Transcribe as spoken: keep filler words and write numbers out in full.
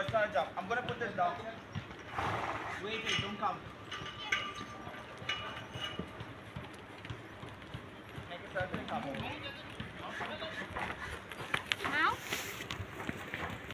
it's not a jump. I'm gonna put this down. Wait, wait, don't come. Make a circle and come. Now?